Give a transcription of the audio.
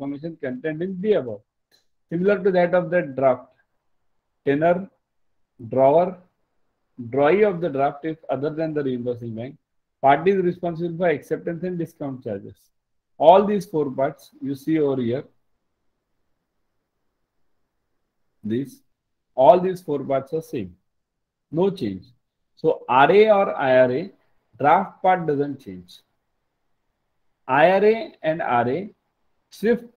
information contained in the above. Similar to that of the draft. Tenor, drawer, drawee of the draft if other than the reimbursing bank. Party is responsible for acceptance and discount charges. All these four parts you see over here. All these four parts are same. No change. So RA or IRA, draft part doesn't change. IRA and RA, SWIFT